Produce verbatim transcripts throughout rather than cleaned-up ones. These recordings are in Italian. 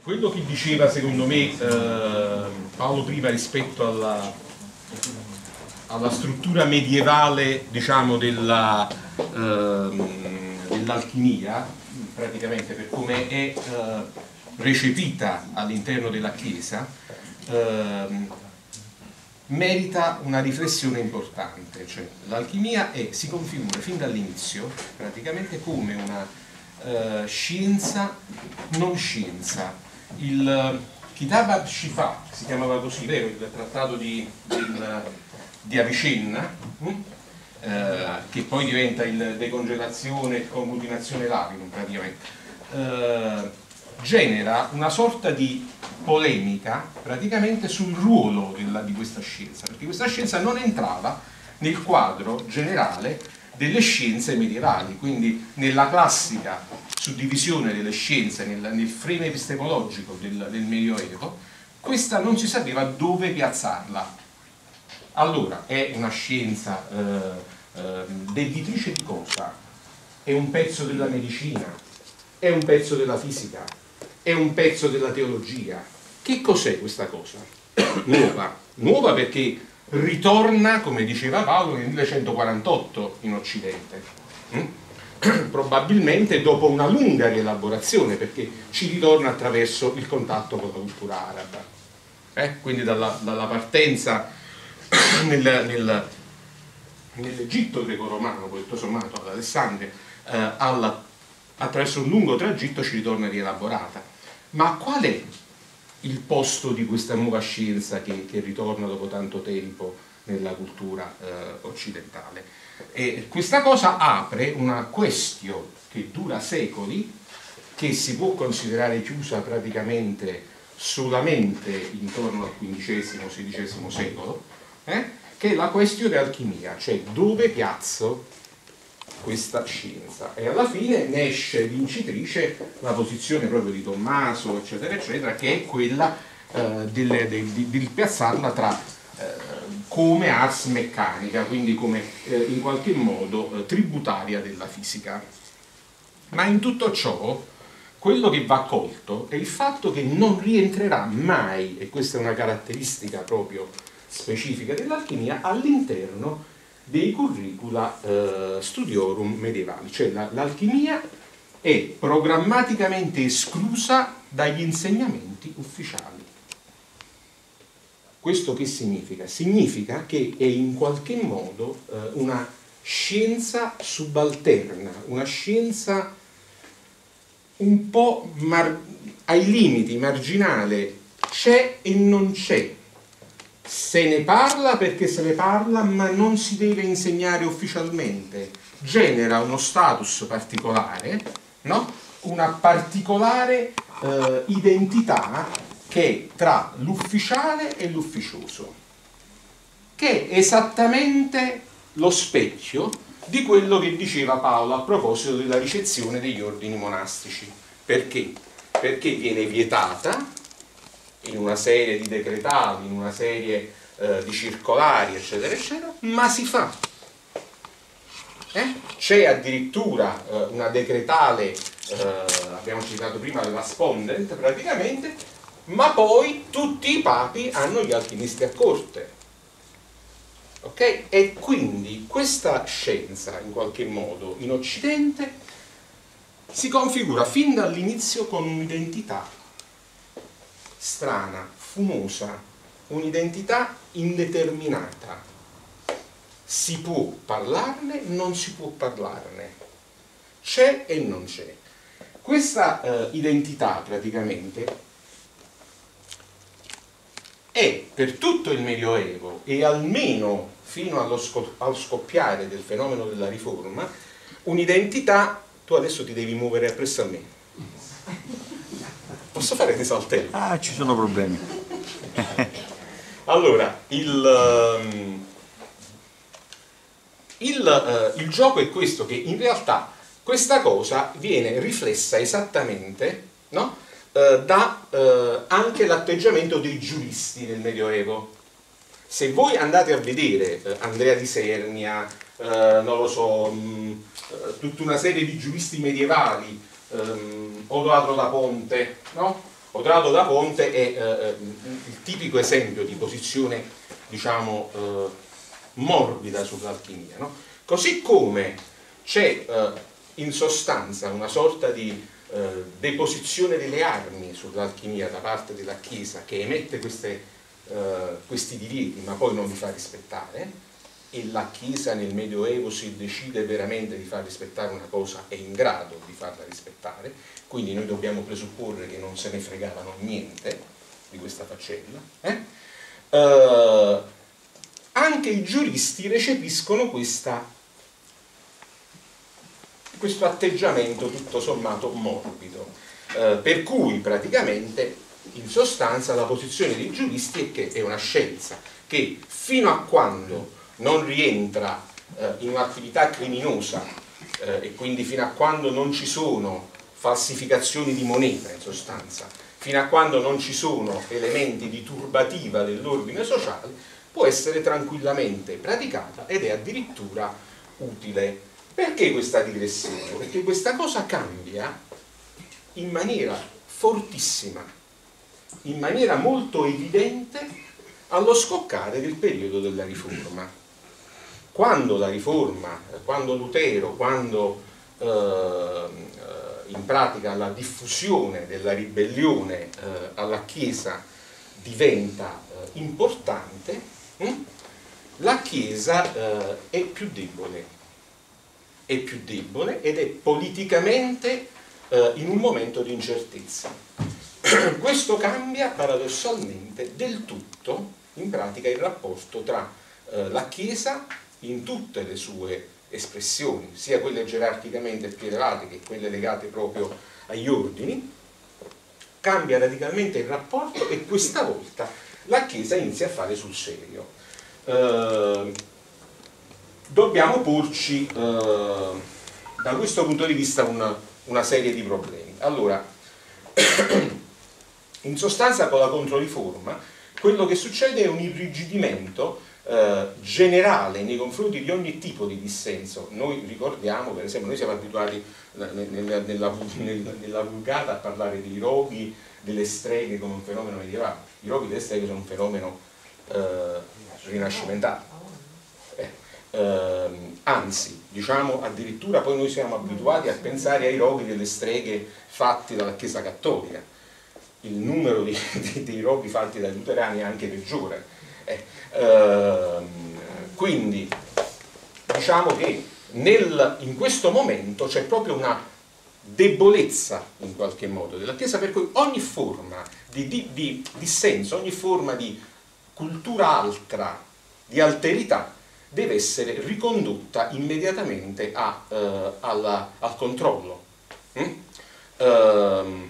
quello che diceva secondo me eh, Paolo prima rispetto alla, alla struttura medievale, diciamo, della, eh, dell'alchimia, praticamente per come è eh, recepita all'interno della Chiesa, eh, merita una riflessione importante. Cioè, l'alchimia è, si configura fin dall'inizio praticamente come una eh, scienza non scienza. Il Kitab al-Shifa, si chiamava così, vero? Il trattato di, del, di Avicenna, hm? eh, che poi diventa il decongelazione e conglutinazione lavinum praticamente, eh, genera una sorta di polemica praticamente sul ruolo della, di questa scienza, perché questa scienza non entrava nel quadro generale delle scienze medievali, quindi nella classica suddivisione delle scienze, nel, nel frame epistemologico del, del Medioevo, questa non si sapeva dove piazzarla. Allora, è una scienza eh, eh, debitrice di cosa? È un pezzo della medicina, è un pezzo della fisica, è un pezzo della teologia. Che cos'è questa cosa? Nuova. Nuova perché ritorna, come diceva Paolo, nel millecentoquarantotto in Occidente. Mm? Probabilmente dopo una lunga rielaborazione, perché ci ritorna attraverso il contatto con la cultura araba. Eh? Quindi dalla, dalla partenza nel, nel, nell'Egitto greco-romano, poi tutto sommato ad Alessandria, eh, alla, attraverso un lungo tragitto ci ritorna rielaborata. Ma qual è il posto di questa nuova scienza che, che ritorna dopo tanto tempo nella cultura eh, occidentale? E questa cosa apre una question che dura secoli, che si può considerare chiusa praticamente solamente intorno al quindicesimo sedicesimo secolo, eh? che è la question dell'alchimia, cioè dove piazzo questa scienza. E alla fine ne esce vincitrice la posizione proprio di Tommaso, eccetera, eccetera, che è quella eh, del, del, di, di piazzarla tra eh, come ars meccanica, quindi come eh, in qualche modo eh, tributaria della fisica. Ma in tutto ciò, quello che va colto è il fatto che non rientrerà mai, e questa è una caratteristica proprio specifica dell'alchimia, all'interno dei curricula eh, studiorum medievali, cioè la, l'alchimia è programmaticamente esclusa dagli insegnamenti ufficiali. Questo che significa? Significa che è in qualche modo eh, una scienza subalterna, una scienza un po' mar- ai limiti, marginale, c'è e non c'è. Se ne parla perché se ne parla, ma non si deve insegnare ufficialmente. Genera uno status particolare, no? Una particolare eh, identità che è tra l'ufficiale e l'ufficioso, che è esattamente lo specchio di quello che diceva Paolo a proposito della ricezione degli ordini monastici. Perché? Perché viene vietata in una serie di decretali, in una serie eh, di circolari, eccetera, eccetera, ma si fa. Eh? C'è addirittura eh, una decretale, eh, abbiamo citato prima la Spondent, praticamente, ma poi tutti i papi hanno gli alchimisti a corte. Ok? E quindi questa scienza, in qualche modo, in Occidente, si configura fin dall'inizio con un'identità strana, fumosa, un'identità indeterminata. Si può parlarne, non si può parlarne, c'è e non c'è. Questa eh, identità praticamente è per tutto il Medioevo e almeno fino allo, scop- allo scoppiare del fenomeno della Riforma un'identità. Tu adesso ti devi muovere appresso a me. Posso fare dei saltelli? Ah, ci sono problemi. Allora, il, um, il, uh, il gioco è questo, che in realtà questa cosa viene riflessa esattamente, no? uh, da uh, anche l'atteggiamento dei giuristi nel Medioevo. Se voi andate a vedere uh, Andrea di Sernia, uh, non lo so, um, uh, tutta una serie di giuristi medievali, um, Odoacro da Ponte, no? Odrado da Ponte è eh, il tipico esempio di posizione, diciamo, eh, morbida sull'alchimia, no? Così come c'è eh, in sostanza una sorta di eh, deposizione delle armi sull'alchimia da parte della Chiesa, che emette queste, eh, questi divieti ma poi non li fa rispettare, e la Chiesa nel Medioevo si decide veramente di far rispettare una cosa, è in grado di farla rispettare, quindi noi dobbiamo presupporre che non se ne fregavano niente di questa faccenda. Eh? Uh, anche i giuristi recepiscono questa, questo atteggiamento tutto sommato morbido, uh, per cui praticamente in sostanza la posizione dei giuristi è che è una scienza che fino a quando non rientra eh, in un'attività criminosa eh, e quindi fino a quando non ci sono falsificazioni di moneta, in sostanza, fino a quando non ci sono elementi di turbativa dell'ordine sociale, può essere tranquillamente praticata ed è addirittura utile. Perché questa digressione? Perché questa cosa cambia in maniera fortissima, in maniera molto evidente allo scoccare del periodo della Riforma. Quando la Riforma, quando Lutero, quando eh, in pratica la diffusione della ribellione eh, alla Chiesa diventa eh, importante, hm? la Chiesa eh, è più debole, è più debole ed è politicamente eh, in un momento di incertezza. Questo cambia paradossalmente del tutto, in pratica, il rapporto tra eh, la Chiesa in tutte le sue espressioni, sia quelle gerarchicamente più elevate che quelle legate proprio agli ordini. Cambia radicalmente il rapporto e questa volta la Chiesa inizia a fare sul serio. Eh, dobbiamo porci eh, da questo punto di vista una, una serie di problemi. Allora, in sostanza con la Controriforma quello che succede è un irrigidimento eh, generale nei confronti di ogni tipo di dissenso. Noi ricordiamo, per esempio, noi siamo abituati nella, nella, nella vulgata a parlare dei roghi, delle streghe come un fenomeno medievale. I roghi delle streghe sono un fenomeno eh, rinascimentale. Eh, ehm, anzi, diciamo addirittura poi noi siamo abituati a pensare ai roghi delle streghe fatti dalla Chiesa Cattolica. Il numero di, di, dei roghi fatti dai luterani è anche peggiore. Eh, ehm, quindi diciamo che nel, in questo momento c'è proprio una debolezza in qualche modo della Chiesa, per cui ogni forma di, di, di dissenso, ogni forma di cultura altra, di alterità, deve essere ricondotta immediatamente a, eh, alla, al controllo. Mm? Ehm,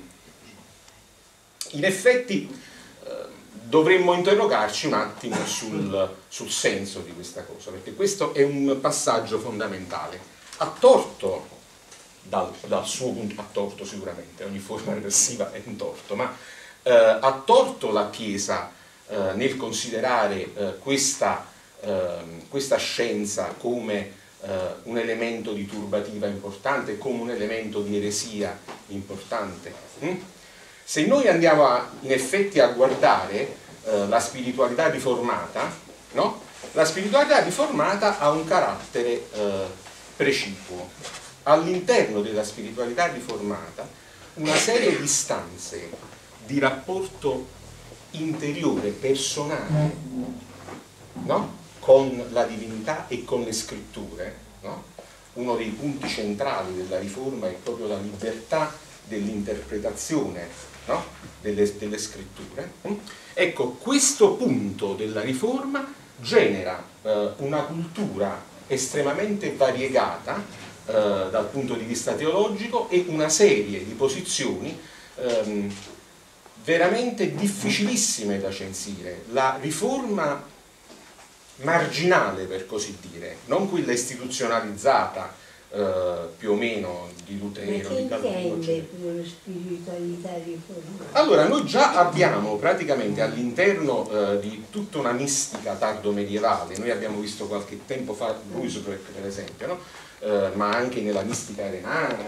in effetti dovremmo interrogarci un attimo sul, sul senso di questa cosa, perché questo è un passaggio fondamentale. A torto, dal, dal suo punto, a torto sicuramente, ogni forma repressiva è un torto, ma eh, a torto la Chiesa eh, nel considerare eh, questa, eh, questa scienza come eh, un elemento di turbativa importante, come un elemento di eresia importante. Hm? Se noi andiamo a, in effetti a guardare eh, la spiritualità riformata, no? La spiritualità riformata ha un carattere eh, precipuo. All'interno della spiritualità riformata una serie di stanze di rapporto interiore, personale, no? Con la divinità e con le scritture, no? Uno dei punti centrali della riforma è proprio la libertà dell'interpretazione, no? delle, delle scritture. Ecco, questo punto della riforma genera eh, una cultura estremamente variegata eh, dal punto di vista teologico e una serie di posizioni ehm, veramente difficilissime da censire. La riforma marginale, per così dire, non quella istituzionalizzata Uh, più o meno di Lutero, di Calvino. Spiritualità riformata? Allora, noi già abbiamo praticamente all'interno uh, di tutta una mistica tardo medievale, noi abbiamo visto qualche tempo fa Ruysbroek per esempio, no? uh, ma anche nella mistica renana, uh,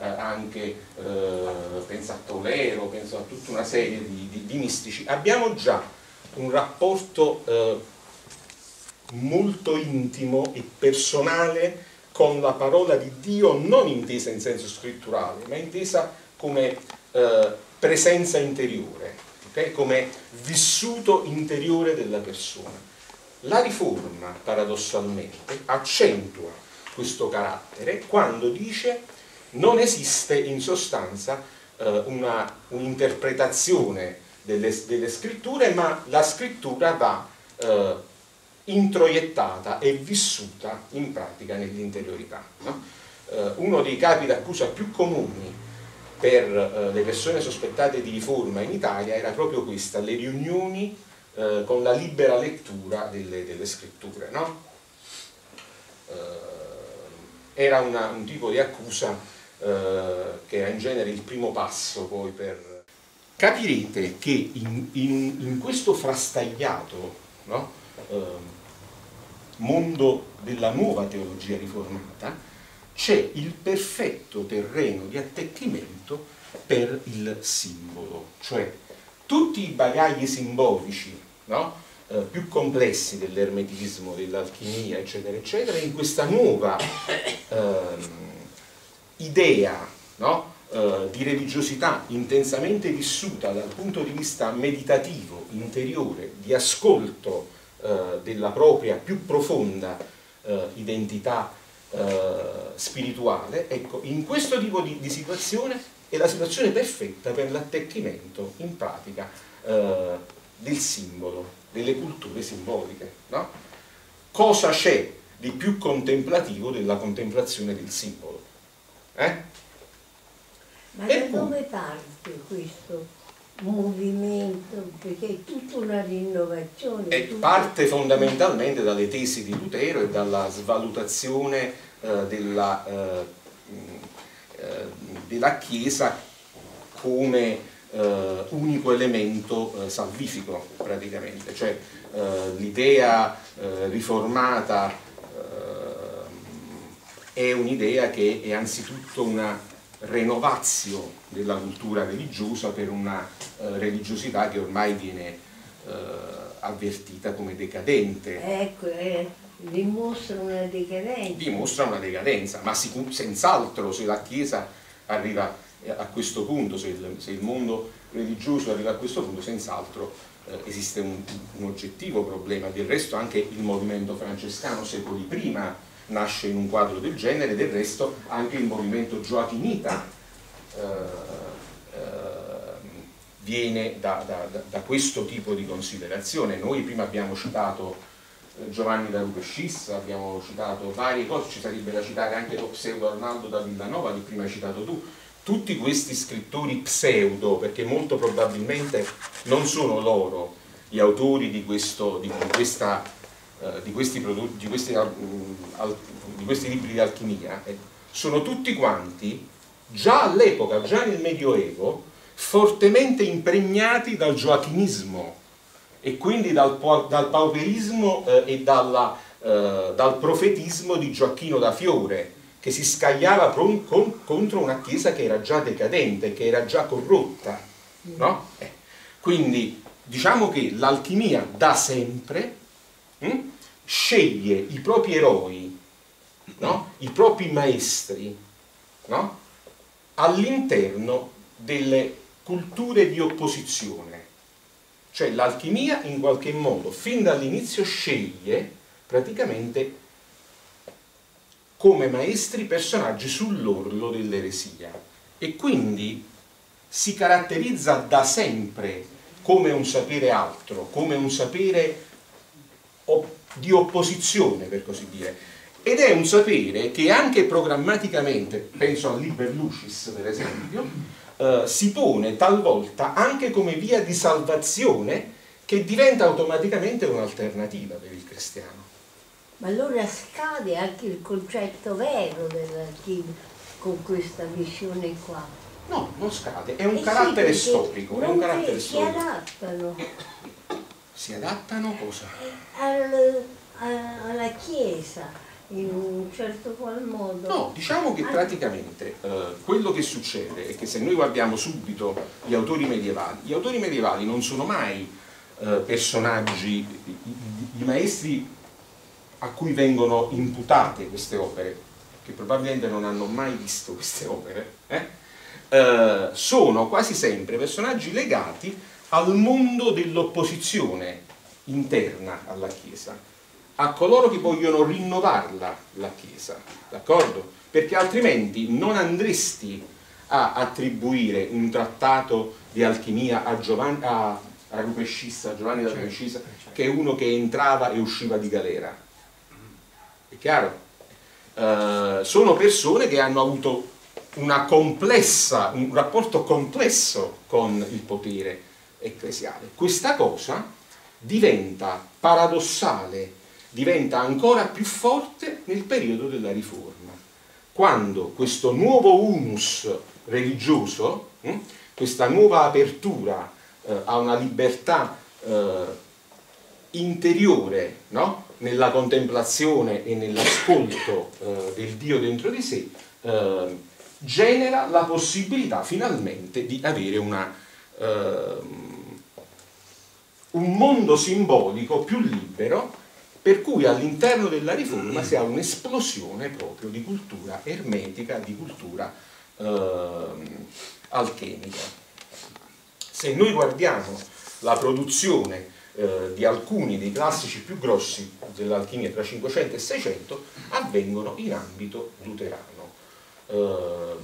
eh, anche, eh, penso a Tolero, penso a tutta una serie di, di, di mistici, abbiamo già un rapporto eh, molto intimo e personale con la parola di Dio, non intesa in senso scritturale, ma intesa come eh, presenza interiore, okay? Come vissuto interiore della persona. La Riforma, paradossalmente, accentua questo carattere quando dice non esiste in sostanza eh, un'interpretazione delle, delle scritture, ma la scrittura va eh, introiettata e vissuta in pratica nell'interiorità, no? Eh, uno dei capi d'accusa più comuni per eh, le persone sospettate di riforma in Italia era proprio questa, le riunioni eh, con la libera lettura delle, delle scritture, no? Eh, era una, un tipo di accusa eh, che era in genere il primo passo poi per... Capirete che in, in, in questo frastagliato, no? eh, mondo della nuova teologia riformata c'è il perfetto terreno di attecchimento per il simbolo, cioè tutti i bagagli simbolici, no? eh, più complessi dell'ermetismo, dell'alchimia, eccetera, eccetera, in questa nuova eh, idea, no? eh, di religiosità intensamente vissuta dal punto di vista meditativo, interiore, di ascolto eh, della propria più profonda eh, identità eh, spirituale, ecco, in questo tipo di, di situazione è la situazione perfetta per l'attecchimento in pratica eh, del simbolo, delle culture simboliche, no? Cosa c'è di più contemplativo della contemplazione del simbolo? Eh? Ma da dove parte questo movimento? Perché è tutta una rinnovazione. E tutta... parte fondamentalmente dalle tesi di Lutero e dalla svalutazione eh, della, eh, eh, della Chiesa come eh, unico elemento eh, salvifico, praticamente. Cioè eh, l'idea eh, riformata eh, è un'idea che è anzitutto una renovazione della cultura religiosa per una eh, religiosità che ormai viene eh, avvertita come decadente. Ecco, eh, dimostra una decadenza. Dimostra una decadenza, ma senz'altro se la Chiesa arriva a questo punto, se il, se il mondo religioso arriva a questo punto, senz'altro eh, esiste un, un oggettivo problema. Del resto anche il movimento francescano secoli prima nasce in un quadro del genere, del resto anche il movimento gioachinita eh, eh, viene da, da, da questo tipo di considerazione. Noi prima abbiamo citato eh, Giovanni da Rupescis, abbiamo citato varie cose, ci sarebbe da citare anche lo pseudo Arnaldo da Villanova che prima hai citato tu. Tutti questi scrittori pseudo, perché molto probabilmente non sono loro gli autori di, questo, di questa Di questi, prodotti, di, questi, di questi libri di alchimia, eh, sono tutti quanti già all'epoca, già nel Medioevo, fortemente impregnati dal gioachinismo e quindi dal, dal pauperismo eh, e dalla, eh, dal profetismo di Gioacchino da Fiore, che si scagliava con, con, contro una chiesa che era già decadente, che era già corrotta, no? Eh, quindi diciamo che l'alchimia da sempre hm, sceglie i propri eroi, no? I propri maestri, no? All'interno delle culture di opposizione. Cioè l'alchimia in qualche modo fin dall'inizio sceglie praticamente come maestri personaggi sull'orlo dell'eresia e quindi si caratterizza da sempre come un sapere altro, come un sapere di opposizione, per così dire, ed è un sapere che anche programmaticamente, penso al Liber Lucis per esempio, eh, si pone talvolta anche come via di salvazione che diventa automaticamente un'alternativa per il cristiano. Ma allora scade anche il concetto vero dell'alchimia con questa visione qua? No, non scade, è un eh carattere sì, storico, è un carattere si storico. adattano. Si adattano cosa? Al, a, alla Chiesa, in un certo qual modo? No, diciamo che praticamente eh, quello che succede è che se noi guardiamo subito gli autori medievali, gli autori medievali non sono mai eh, personaggi, i, i, i maestri a cui vengono imputate queste opere, che probabilmente non hanno mai visto queste opere, eh? Eh, sono quasi sempre personaggi legati al mondo dell'opposizione interna alla Chiesa, a coloro che vogliono rinnovarla la Chiesa, d'accordo? Perché altrimenti non andresti a attribuire un trattato di alchimia a Giovanni, a, a Rupescissa, Giovanni da Rupescissa, che è uno che entrava e usciva di galera. È chiaro? Eh, sono persone che hanno avuto una complessa, un rapporto complesso con il potere ecclesiale. Questa cosa diventa paradossale, diventa ancora più forte nel periodo della Riforma, quando questo nuovo unus religioso, hm, questa nuova apertura eh, a una libertà eh, interiore, no? Nella contemplazione e nell'ascolto eh, del Dio dentro di sé, eh, genera la possibilità finalmente di avere una, eh, un mondo simbolico più libero, per cui all'interno della Riforma si ha un'esplosione proprio di cultura ermetica, di cultura eh, alchemica. Se noi guardiamo la produzione eh, di alcuni dei classici più grossi dell'alchimia tra cinquecento e seicento, avvengono in ambito luterano. Eh,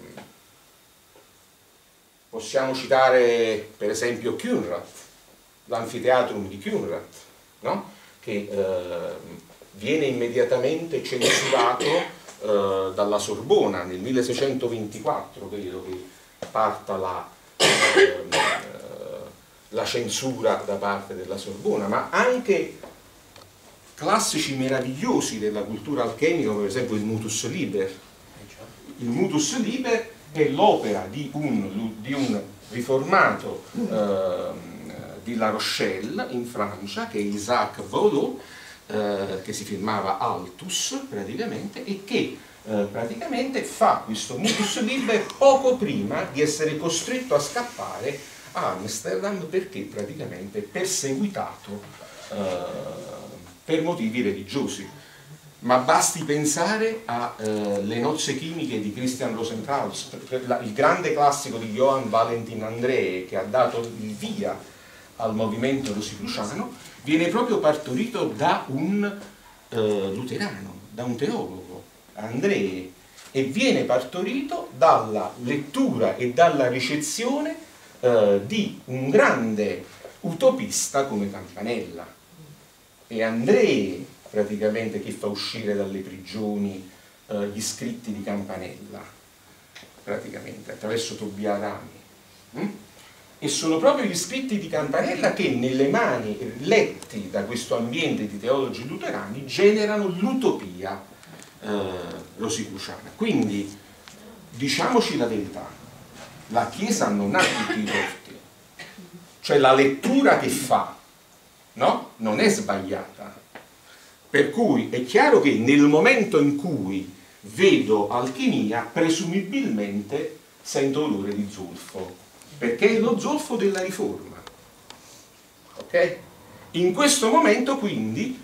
possiamo citare per esempio Künrath, l'anfiteatrum di Künrath, no? Che eh, viene immediatamente censurato eh, dalla Sorbona nel milleseicentoventiquattro, credo che parta la, eh, la censura da parte della Sorbona, ma anche classici meravigliosi della cultura alchemica, come per esempio il Mutus Liber. Il Mutus Liber è l'opera di un, di un riformato eh, di La Rochelle in Francia, che è Isaac Vaudot, eh, che si firmava Altus praticamente, e che eh, praticamente fa questo Mutus Liber poco prima di essere costretto a scappare a Amsterdam, perché praticamente perseguitato eh, per motivi religiosi. Ma basti pensare alle uh, nozze chimiche di Christian Rosenkrantz, il grande classico di Johann Valentin Andreae, che ha dato il via al movimento rosicruciano, viene proprio partorito da un uh, luterano, da un teologo, Andreae, e viene partorito dalla lettura e dalla ricezione uh, di un grande utopista come Campanella. E Andreae praticamente che fa uscire dalle prigioni eh, gli scritti di Campanella, praticamente attraverso Tobia Adami. Mm? E sono proprio gli scritti di Campanella che nelle mani letti da questo ambiente di teologi luterani generano l'utopia eh, rosicruciana. Quindi diciamoci la verità, la Chiesa non ha tutti i torti, cioè la lettura che fa, no? Non è sbagliata. Per cui è chiaro che nel momento in cui vedo alchimia, presumibilmente sento odore di zolfo, perché è lo zolfo della Riforma. Ok? In questo momento quindi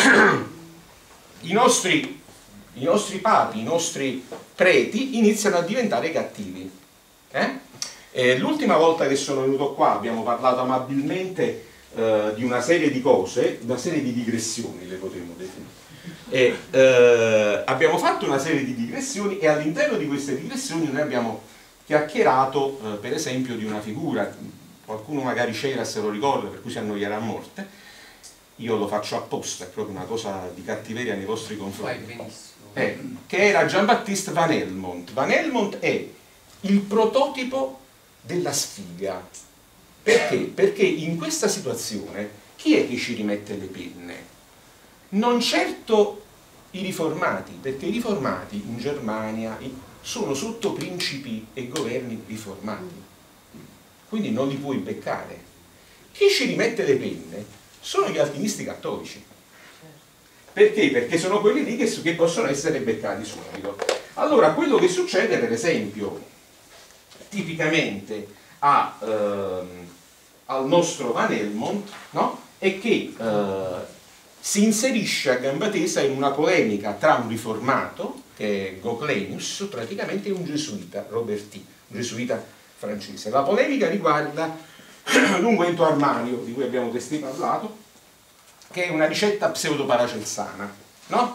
i nostri, i nostri papi, i nostri preti iniziano a diventare cattivi. Eh? Eh, l'ultima volta che sono venuto qua abbiamo parlato amabilmente Uh, di una serie di cose, una serie di digressioni le potremmo definire, e uh, abbiamo fatto una serie di digressioni, e all'interno di queste digressioni noi abbiamo chiacchierato uh, per esempio di una figura, qualcuno magari c'era e se lo ricorda, per cui si annoierà a morte, io lo faccio apposta, è proprio una cosa di cattiveria nei vostri confronti, eh, che era Jean-Baptiste Van Helmont. Van Helmont è il prototipo della sfiga. Perché? Perché in questa situazione chi è che ci rimette le penne? Non certo i riformati, perché i riformati in Germania sono sotto principi e governi riformati, quindi non li puoi beccare. Chi ci rimette le penne sono gli alchimisti cattolici, Perché? Perché sono quelli lì che, che possono essere beccati subito. Allora, quello che succede, per esempio, tipicamente a, ehm, al nostro Van Helmont, no? È che eh, si inserisce a gamba tesa in una polemica tra un riformato, che è Goclenius, praticamente un gesuita, Roberti, un gesuita francese. La polemica riguarda l'unguento armario, di cui abbiamo testé parlato, che è una ricetta pseudo-paracelsana, no?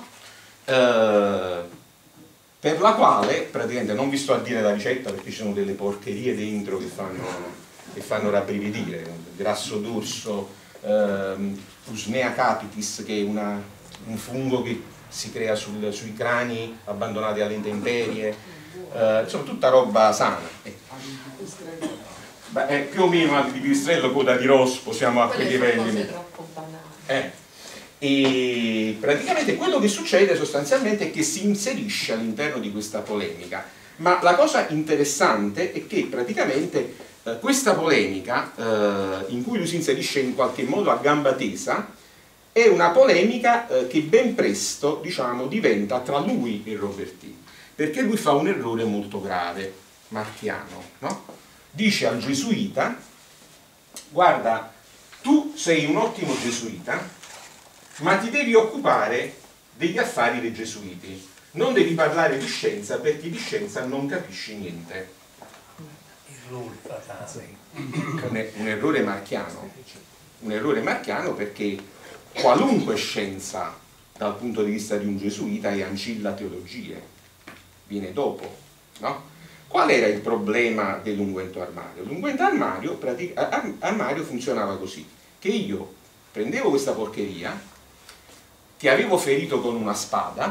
Eh, per la quale, praticamente, non vi sto a dire la ricetta perché ci sono delle porcherie dentro che fanno, che fanno rabbrividire, grasso d'orso, ehm, Usnea capitis, che è una, un fungo che si crea sul, sui crani abbandonati alle intemperie, eh, insomma tutta roba sana. Eh. Beh, è più o meno di pipistrello, coda di rospo, siamo a quei livelli. Eh. E praticamente quello che succede sostanzialmente è che si inserisce all'interno di questa polemica, ma la cosa interessante è che praticamente eh, questa polemica eh, in cui lui si inserisce in qualche modo a gamba tesa è una polemica eh, che ben presto, diciamo, diventa tra lui e Roberti, perché lui fa un errore molto grave, marchiano, no? Dice al gesuita: guarda, tu sei un ottimo gesuita, ma ti devi occupare degli affari dei gesuiti, non devi parlare di scienza perché di scienza non capisci niente. Errore fatale. Un, un errore marchiano, un errore marchiano perché qualunque scienza dal punto di vista di un gesuita è ancilla teologie, viene dopo, no? Qual era il problema dell'unguento armario? L'unguento armario, armario funzionava così, che io prendevo questa porcheria, ti avevo ferito con una spada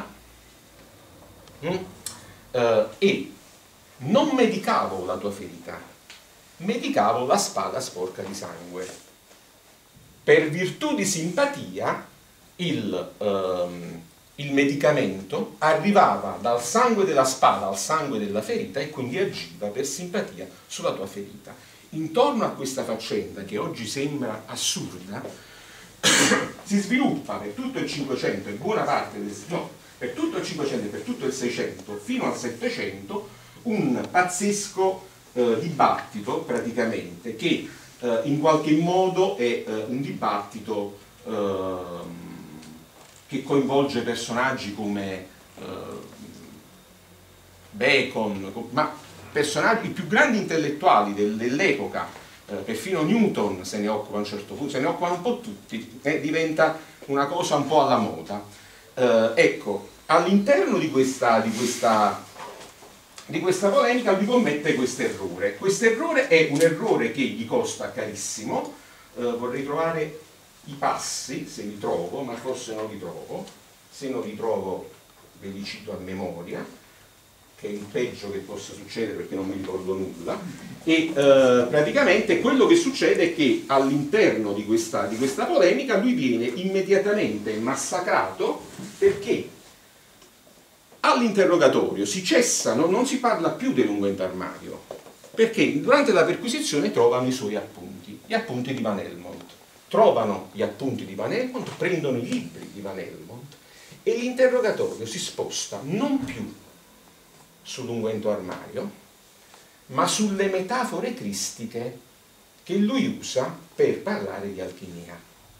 hm? eh, e non medicavo la tua ferita, medicavo la spada sporca di sangue. Per virtù di simpatia il, ehm, il medicamento arrivava dal sangue della spada al sangue della ferita e quindi agiva per simpatia sulla tua ferita. Intorno a questa faccenda, che oggi sembra assurda, si sviluppa per tutto il Cinquecento e buona parte del, no, per tutto il Cinquecento e per tutto il Seicento fino al Settecento un pazzesco eh, dibattito praticamente che eh, in qualche modo è eh, un dibattito eh, che coinvolge personaggi come eh, Bacon, ma personaggi, i più grandi intellettuali del, dell'epoca. Eh, perfino Newton se ne occupa a un certo punto, se ne occupano un po' tutti, eh, diventa una cosa un po' alla moda. Eh, ecco, all'interno di questa, di, questa, di questa polemica lui commette questo errore. Questo errore è un errore che gli costa carissimo. Eh, vorrei trovare i passi, se li trovo, ma forse non li trovo. Se non li trovo ve li cito a memoria, che è il peggio che possa succedere perché non mi ricordo nulla. E eh, praticamente quello che succede è che all'interno di questa, di questa polemica lui viene immediatamente massacrato perché all'interrogatorio si cessano, non si parla più dell'unguento armario, perché durante la perquisizione trovano i suoi appunti, gli appunti di Van Helmont. Trovano gli appunti di Van Helmont, prendono i libri di Van Helmont e l'interrogatorio si sposta non più sull'unguento armario, ma sulle metafore cristiche che lui usa per parlare di alchimia.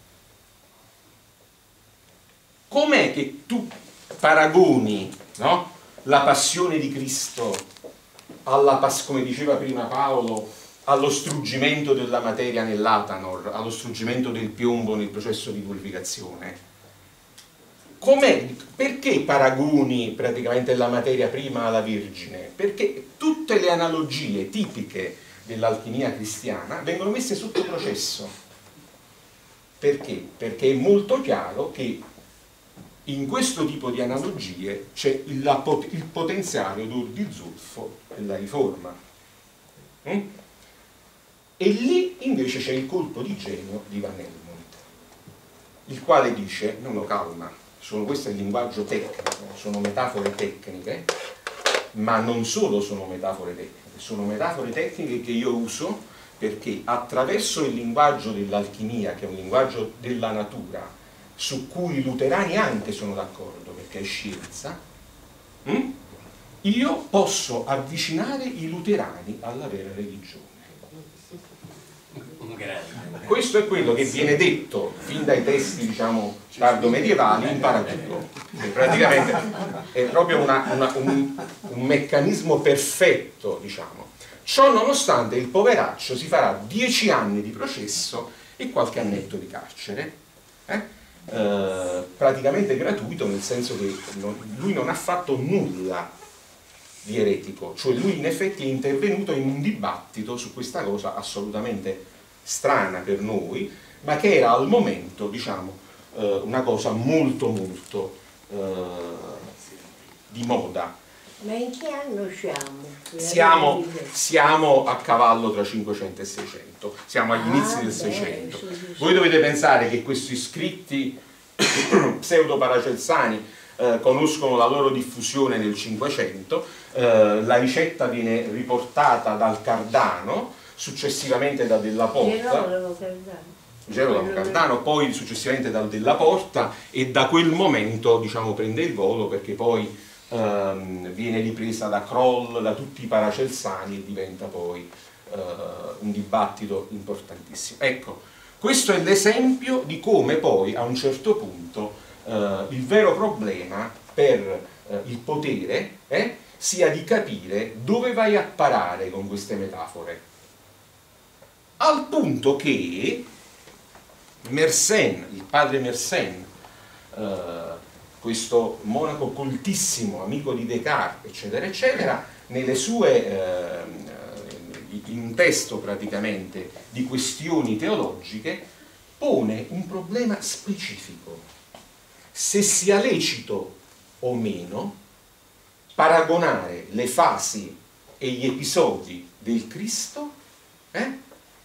Com'è che tu paragoni, no, la passione di Cristo alla, come diceva prima Paolo, allo struggimento della materia nell'Atanor, allo struggimento del piombo nel processo di purificazione? Com'è? Perché paragoni praticamente la materia prima alla Vergine? Perché tutte le analogie tipiche dell'alchimia cristiana vengono messe sotto processo. Perché? Perché è molto chiaro che in questo tipo di analogie c'è il, il potenziale d'or di zolfo della riforma. Mm? E lì invece c'è il colpo di genio di Van Helmont, il quale dice: no, no, calma, sono, questo è il linguaggio tecnico, sono metafore tecniche, ma non solo sono metafore tecniche, sono metafore tecniche che io uso perché attraverso il linguaggio dell'alchimia, che è un linguaggio della natura, su cui i luterani anche sono d'accordo, perché è scienza, hm? io posso avvicinare i luterani alla vera religione. Questo è quello che viene detto fin dai testi, diciamo, tardo medievali in paradiso. Praticamente è proprio una, una, un, un meccanismo perfetto, diciamo. Ciò nonostante il poveraccio si farà dieci anni di processo e qualche annetto di carcere, eh? Eh, praticamente gratuito, nel senso che non, lui non ha fatto nulla di eretico, cioè lui in effetti è intervenuto in un dibattito su questa cosa assolutamente strana per noi, ma che era al momento, diciamo, eh, una cosa molto molto eh, di moda. Ma in che anno siamo? Siamo, siamo a cavallo tra cinquecento e seicento, siamo agli Ah, inizi del beh, seicento. sì, sì, sì. Voi dovete pensare che questi scritti pseudo-paracelsani eh, conoscono la loro diffusione nel Cinquecento, eh, la ricetta viene riportata dal Cardano, successivamente da Della Porta, Gerolamo Cardano. Gerolamo Cardano, poi successivamente dal Della Porta, e da quel momento, diciamo, prende il volo, perché poi ehm, viene ripresa da Kroll, da tutti i paracelsani, e diventa poi eh, un dibattito importantissimo. Ecco, questo è l'esempio di come poi a un certo punto eh, il vero problema per eh, il potere eh, sia di capire dove vai a parare con queste metafore. Al punto che Mersenne, il padre Mersenne, eh, questo monaco coltissimo, amico di Descartes, eccetera, eccetera, nelle sue, eh, in un testo praticamente di questioni teologiche, pone un problema specifico: se sia lecito o meno paragonare le fasi e gli episodi del Cristo eh,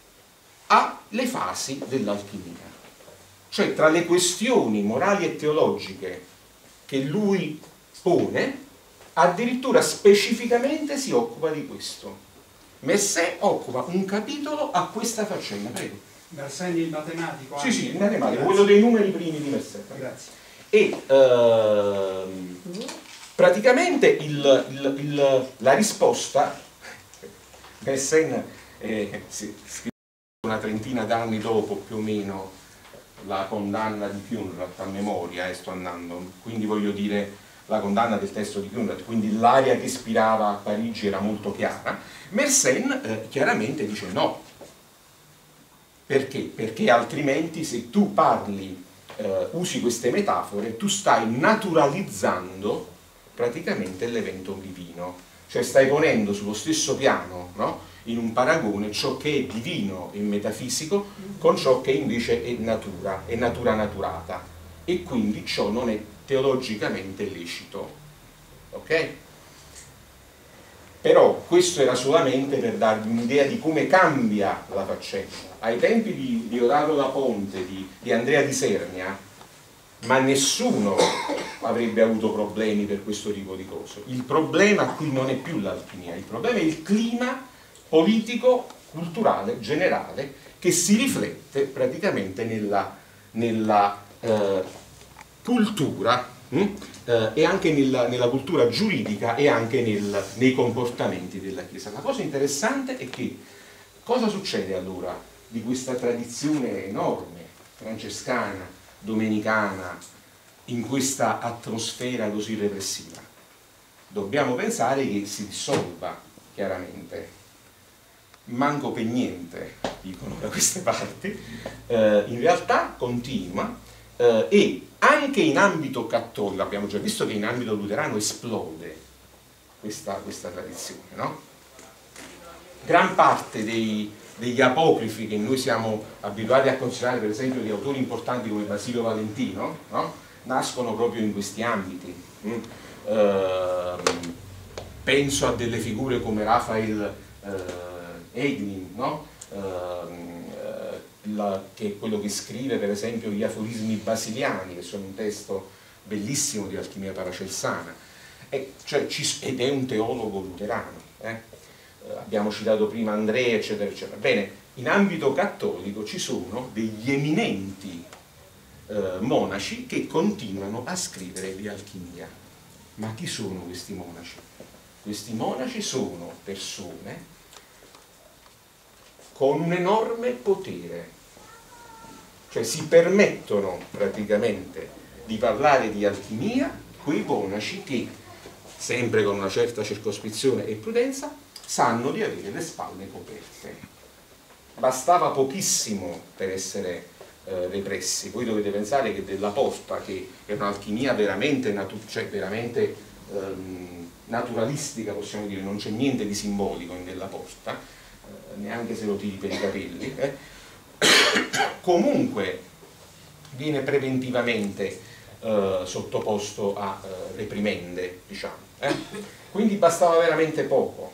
alle fasi dell'alchimia. Cioè, tra le questioni morali e teologiche che lui pone, addirittura specificamente si occupa di questo. Mersenne occupa un capitolo a questa faccenda. Prego. Mersenne il matematico? Sì, anche. sì, il matematico, Grazie. quello dei numeri primi di Mersenne. Grazie. E ehm, praticamente il, il, il, la risposta, Mersenne eh, si scrive una trentina d'anni dopo più o meno la condanna di Kühnert a memoria, e eh, sto andando, quindi voglio dire la condanna del testo di Kühnert, quindi l'aria che ispirava a Parigi era molto chiara. Mersenne eh, chiaramente dice no. Perché? Perché altrimenti se tu parli, eh, usi queste metafore, tu stai naturalizzando praticamente l'evento divino, cioè stai ponendo sullo stesso piano, no? In un paragone ciò che è divino e metafisico con ciò che invece è natura, è natura naturata, e quindi ciò non è teologicamente lecito. Ok? Però questo era solamente per darvi un'idea di come cambia la faccenda. Ai tempi di Diodato da Ponte, di, di Andrea di Sernia, ma nessuno avrebbe avuto problemi per questo tipo di cose. Il problema qui non è più l'alchimia, il problema è il clima politico, culturale, generale, che si riflette praticamente nella, nella eh, cultura hm? eh, e anche nella, nella cultura giuridica e anche nel, nei comportamenti della Chiesa. La cosa interessante è che cosa succede allora di questa tradizione enorme, francescana, domenicana, in questa atmosfera così repressiva? Dobbiamo pensare che si dissolva, chiaramente. Manco per niente, dicono da queste parti, eh, in realtà continua eh, e anche in ambito cattolico, abbiamo già visto che in ambito luterano esplode questa, questa tradizione, no? Gran parte dei, degli apocrifi che noi siamo abituati a considerare, per esempio, di autori importanti come Basilio Valentino, no? Nascono proprio in questi ambiti. Mm. Eh, penso a delle figure come Raphael eh, Eignin, no? uh, la, che è quello che scrive per esempio gli aforismi basiliani, che sono un testo bellissimo di alchimia paracelsana, e, cioè, ci, ed è un teologo luterano. Eh? Uh, abbiamo citato prima Andrea, eccetera, eccetera. Bene, in ambito cattolico ci sono degli eminenti eh, monaci che continuano a scrivere di alchimia. Ma chi sono questi monaci? Questi monaci sono persone con un enorme potere, cioè si permettono praticamente di parlare di alchimia quei monaci che, sempre con una certa circospezione e prudenza, sanno di avere le spalle coperte. Bastava pochissimo per essere eh, repressi. Voi dovete pensare che Della Porta, che è un'alchimia veramente, natu cioè veramente ehm, naturalistica, possiamo dire, non c'è niente di simbolico in Della Porta, eh, neanche se lo tiri per i capelli, eh. Comunque viene preventivamente eh, sottoposto a eh, reprimende, diciamo. Eh. Quindi bastava veramente poco.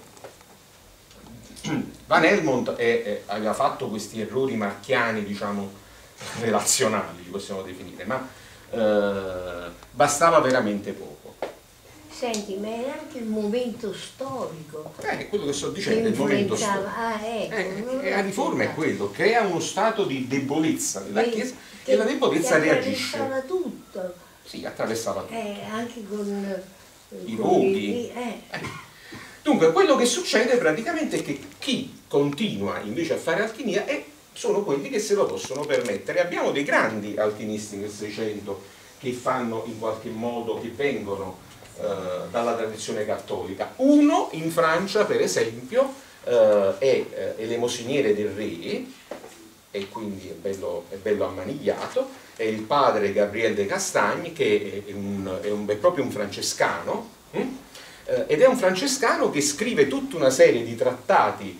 Van Helmont è, è, aveva fatto questi errori marchiani, diciamo, relazionali, li possiamo definire, ma eh, bastava veramente poco. Senti, ma è anche il momento storico. Eh, quello che sto dicendo, è il momento storico. Ah, ecco, Eh, la riforma è quello, crea uno stato di debolezza della Che- Chiesa che- e la debolezza che reagisce. attraversava tutto, Sì, attraversava tutto. eh, anche con, eh, I con roghi. i- eh. Dunque, quello che succede praticamente è che chi continua invece a fare alchimia è, sono quelli che se lo possono permettere. Abbiamo dei grandi alchimisti nel Seicento che fanno in qualche modo, che vengono eh, dalla tradizione cattolica. Uno in Francia, per esempio, eh, è eh, elemosiniere del re, e quindi è bello, è bello ammanigliato, è il padre Gabriel de Castagne, che è, un, è, un, è proprio un francescano, hm? eh, ed è un francescano che scrive tutta una serie di trattati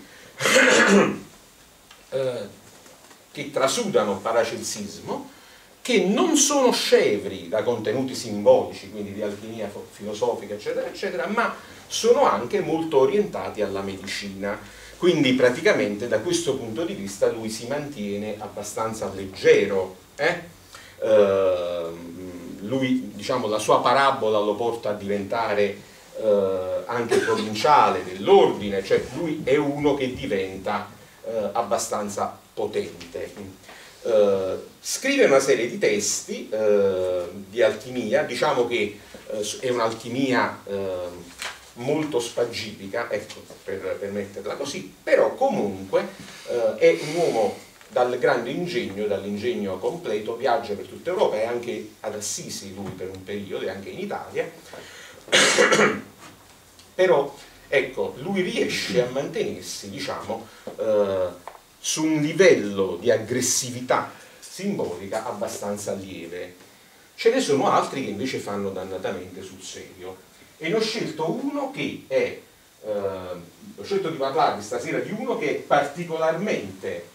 eh, che trasudano paracelsismo, che non sono scevri da contenuti simbolici, quindi di alchimia filosofica, eccetera, eccetera, ma sono anche molto orientati alla medicina. Quindi praticamente da questo punto di vista lui si mantiene abbastanza leggero. Eh? Eh, lui, diciamo, la sua parabola lo porta a diventare eh, anche provinciale dell'ordine, cioè lui è uno che diventa eh, abbastanza potente. Uh, scrive una serie di testi uh, di alchimia, diciamo che uh, è un'alchimia uh, molto spagifica, ecco, per, per metterla così, però comunque uh, è un uomo dal grande ingegno, dall'ingegno completo, viaggia per tutta Europa e anche ad Assisi lui per un periodo e anche in Italia, però ecco, lui riesce a mantenersi, diciamo, uh, su un livello di aggressività simbolica abbastanza lieve. Ce ne sono altri che invece fanno dannatamente sul serio. E ne ho scelto uno che è, eh, ho scelto di parlarvi stasera di uno che è particolarmente,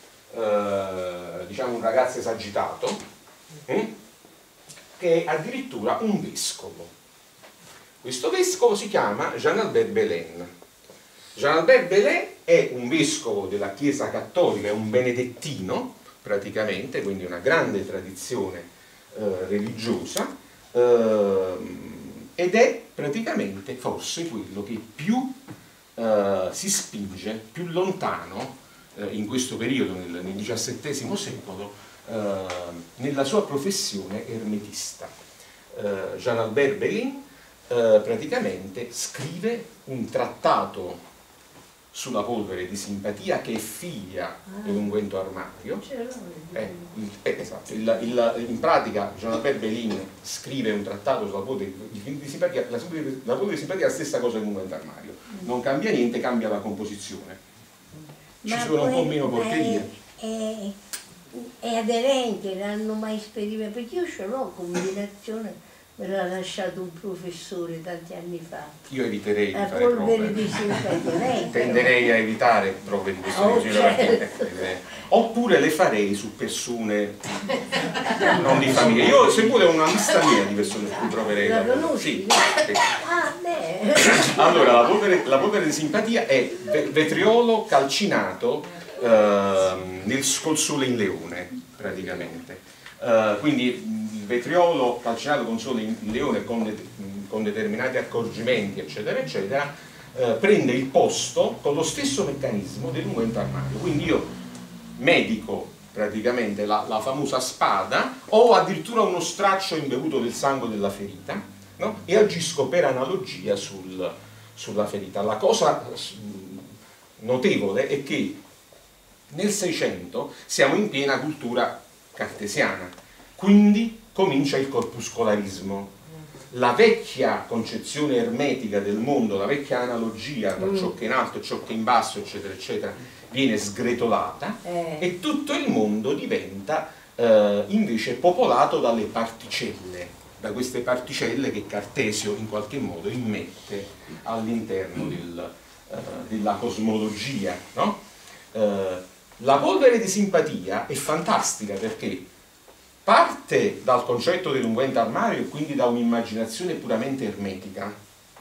eh, diciamo, un ragazzo esagitato, eh, che è addirittura un vescovo. Questo vescovo si chiama Jean-Albert Belin. Jean-Albert Belin è un vescovo della Chiesa Cattolica, è un benedettino praticamente, quindi una grande tradizione eh, religiosa, eh, ed è praticamente forse quello che più eh, si spinge, più lontano eh, in questo periodo, nel, nel diciassettesimo secolo, eh, nella sua professione ermetista. Eh, Jean-Albert Belin eh, praticamente scrive un trattato sulla polvere di simpatia che è figlia ah. dell'unguento armario. Eh, eh, esatto. il, il, in pratica Jean-Albert Belin scrive un trattato sulla polvere di, di simpatia, la, la polvere di simpatia è la stessa cosa dell'unguento armario, non cambia niente, cambia la composizione. Ci ma sono un po' meno porcherie. È, è, è aderente, l'hanno mai sperimentato, perché io ce l'ho combinazione. Me l'ha lasciato un professore tanti anni fa. Io eviterei di la fare prove. Di simpatia, tenderei a evitare prove di questo oh, genere, certo. Oppure le farei su persone non di famiglia. Io se vuole una lista mia di persone su cui proverei. La conosci? Sì. Ah, beh. Allora, la polvere, la polvere di simpatia è vetriolo calcinato eh, nel, col sole in leone, praticamente. Uh, quindi il vetriolo calcinato con sole in leone con, de con determinati accorgimenti, eccetera, eccetera, uh, prende il posto con lo stesso meccanismo dell'unguento armario. Quindi io, medico praticamente la, la famosa spada, o addirittura uno straccio imbevuto del sangue della ferita, no? E agisco per analogia sul, sulla ferita. La cosa notevole è che nel Seicento siamo in piena cultura cartesiana, quindi comincia il corpuscolarismo. La vecchia concezione ermetica del mondo, la vecchia analogia tra ciò che è in alto e ciò che è in basso, eccetera, eccetera, viene sgretolata Eh. e tutto il mondo diventa eh, invece popolato dalle particelle, da queste particelle che Cartesio in qualche modo immette all'interno del, eh, della cosmologia, no? Eh, la polvere di simpatia è fantastica perché parte dal concetto dell'unguento armario e quindi da un'immaginazione puramente ermetica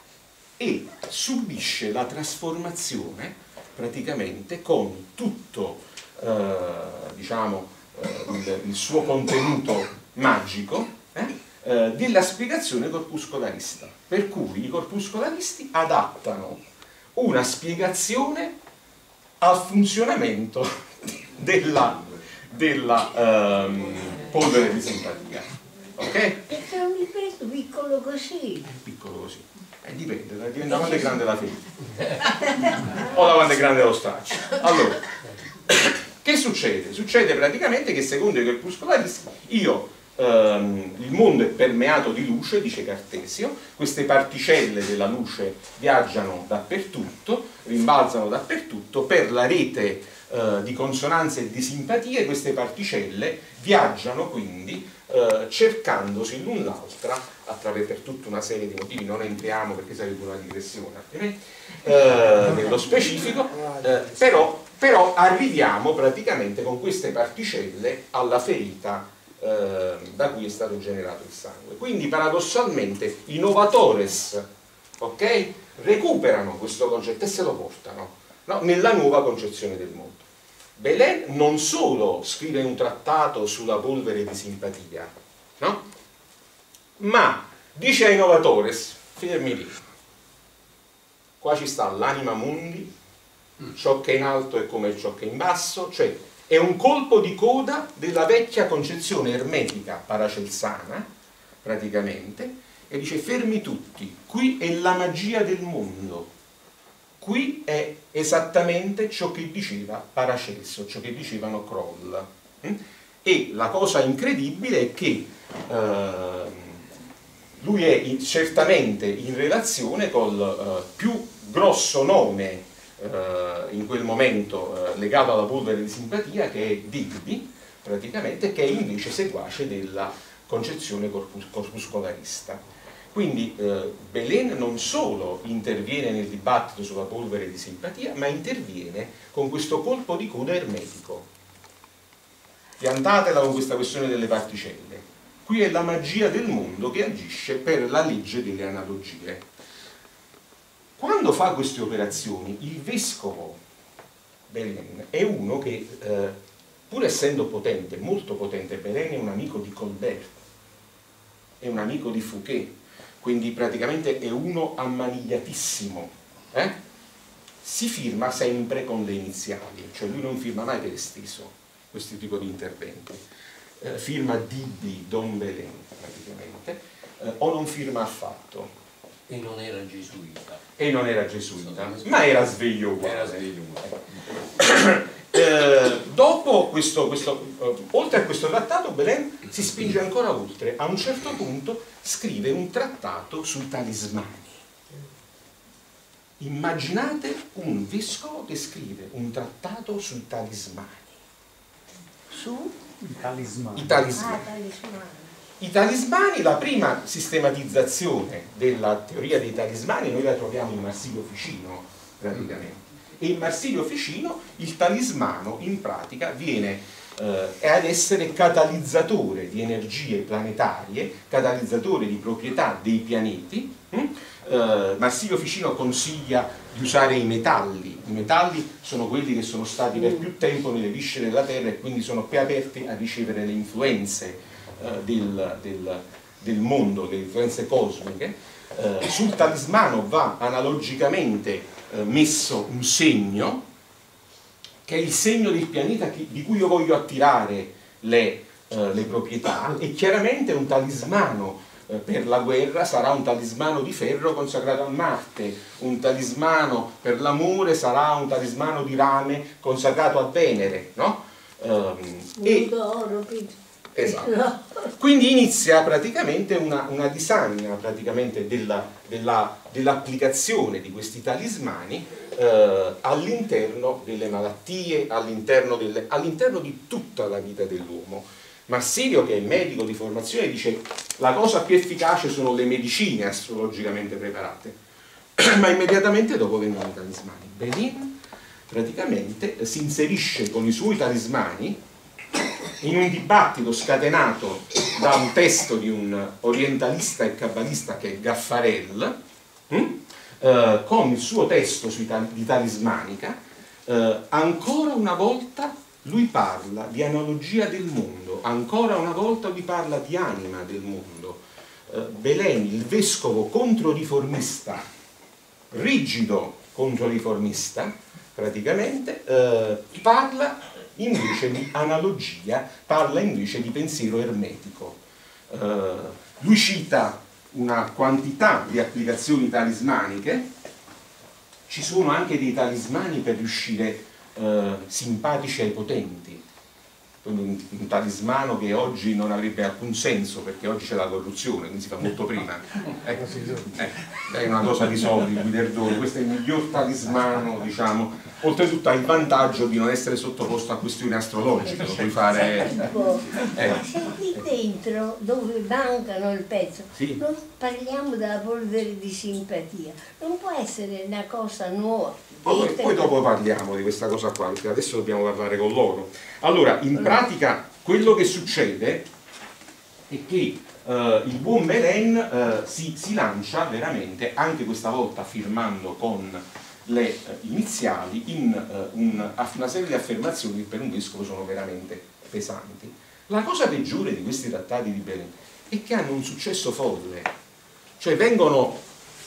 e subisce la trasformazione praticamente con tutto eh, diciamo, eh, il, il suo contenuto magico eh, eh, della spiegazione corpuscolarista, per cui i corpuscolaristi adattano una spiegazione al funzionamento della, della ehm, polvere di simpatia, ok? Perché è un libretto piccolo così. Piccolo così, eh, dipende, dipende da quanto è grande la ferita o da quanto è grande lo straccio. Allora, che succede? Succede praticamente che secondo i corpuscolaristi io ehm, il mondo è permeato di luce, dice Cartesio, queste particelle della luce viaggiano dappertutto, rimbalzano dappertutto, per la rete eh, di consonanze e di simpatie queste particelle viaggiano quindi eh, cercandosi l'un l'altra attraverso per tutta una serie di motivi, non entriamo perché sarebbe una digressione eh, nello specifico, eh, però, però arriviamo praticamente con queste particelle alla ferita eh, da cui è stato generato il sangue. Quindi paradossalmente i novatores, ok, recuperano questo concetto e se lo portano, no, nella nuova concezione del mondo. Belen non solo scrive un trattato sulla polvere di simpatia, no? Ma dice ai novatores, fermi lì, qua ci sta l'anima mundi, ciò che è in alto è come ciò che è in basso, cioè è un colpo di coda della vecchia concezione ermetica paracelsana, praticamente, e dice fermi tutti, qui è la magia del mondo, qui è esattamente ciò che diceva Paracelso, ciò che dicevano Kroll. E la cosa incredibile è che eh, lui è in, certamente in relazione col eh, più grosso nome eh, in quel momento eh, legato alla polvere di simpatia, che è Digby, praticamente, che è invece seguace della concezione corpus corpuscolarista. Quindi eh, Belen non solo interviene nel dibattito sulla polvere di simpatia, ma interviene con questo colpo di coda ermetico. Piantatela con questa questione delle particelle. Qui è la magia del mondo che agisce per la legge delle analogie. Quando fa queste operazioni, il vescovo Belen è uno che, eh, pur essendo potente, molto potente, Belen è un amico di Colbert, è un amico di Fouquet, quindi praticamente è uno ammanigliatissimo, eh? Si firma sempre con le iniziali, cioè lui non firma mai per esteso questo tipo di interventi, eh, firma Digby, Don Belen praticamente, eh, o non firma affatto. E non era gesuita. E non era gesuita, ma era sveglio uguale. Era sveglio uguale. Eh, dopo questo, questo eh, oltre a questo trattato, Belen si spinge ancora oltre. A un certo punto scrive un trattato sui talismani. Immaginate un vescovo che scrive un trattato sui talismani. Su? I talismani. I talismani. Ah, talismani. I talismani, la prima sistematizzazione della teoria dei talismani noi la troviamo in Marsilio Ficino, praticamente. E in Marsilio Ficino il talismano in pratica viene eh, ad essere catalizzatore di energie planetarie, catalizzatore di proprietà dei pianeti. hm? Eh, Marsilio Ficino consiglia di usare i metalli. I metalli sono quelli che sono stati per più tempo nelle viscere della Terra e quindi sono più aperti a ricevere le influenze eh, del, del, del mondo, le influenze cosmiche. Eh, sul talismano va analogicamente eh, messo un segno che è il segno del pianeta che, di cui io voglio attirare le, eh, le proprietà, e chiaramente un talismano eh, per la guerra sarà un talismano di ferro consacrato a Marte, un talismano per l'amore sarà un talismano di rame consacrato a Venere, no? Um, e, esatto. Quindi inizia praticamente una, una disamina praticamente della, della, dell'applicazione di questi talismani eh, all'interno delle malattie, all'interno all'interno di tutta la vita dell'uomo. Marsilio, che è medico di formazione, dice la cosa più efficace sono le medicine astrologicamente preparate, ma immediatamente dopo vengono i talismani. Belin praticamente si inserisce con i suoi talismani in un dibattito scatenato da un testo di un orientalista e cabbalista che è Gaffarel, hm? eh, con il suo testo sui tal di talismanica, eh, ancora una volta lui parla di analogia del mondo, ancora una volta lui parla di anima del mondo. Eh, Belin, il vescovo controriformista, rigido controriformista, praticamente, eh, parla invece di analogia, parla invece di pensiero ermetico. Eh, lui cita una quantità di applicazioni talismaniche, ci sono anche dei talismani per riuscire eh, simpatici ai potenti, un, un talismano che oggi non avrebbe alcun senso perché oggi c'è la corruzione, quindi si fa molto prima. Eh, eh, è una cosa di soldi, Guiderdone, questo è il miglior talismano, diciamo, oltretutto ha il vantaggio di non essere sottoposto a questioni astrologiche, lo puoi fare. Eh. Se qui dentro dove mancano il pezzo, sì. Non parliamo della polvere di simpatia, non può essere una cosa nuova. Poi, poi dopo parliamo di questa cosa qua, perché adesso dobbiamo parlare con loro. Allora, in pratica quello che succede è che eh, il buon Belin eh, si, si lancia veramente, anche questa volta firmando con le eh, iniziali, in eh, un, una serie di affermazioni che per un vescovo sono veramente pesanti. La cosa peggiore di questi trattati di Belin è che hanno un successo folle, cioè vengono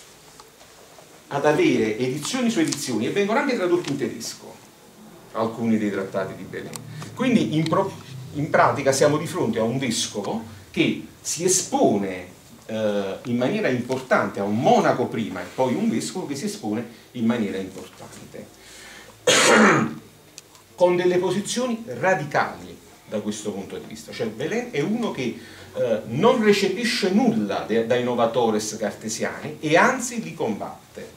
ad avere edizioni su edizioni e vengono anche tradotti in tedesco alcuni dei trattati di Belin. Quindi in, pro, in pratica siamo di fronte a un vescovo che si espone eh, in maniera importante, a un monaco prima e poi un vescovo che si espone in maniera importante con delle posizioni radicali da questo punto di vista. Cioè Belin è uno che eh, non recepisce nulla dai novatores cartesiani e anzi li combatte.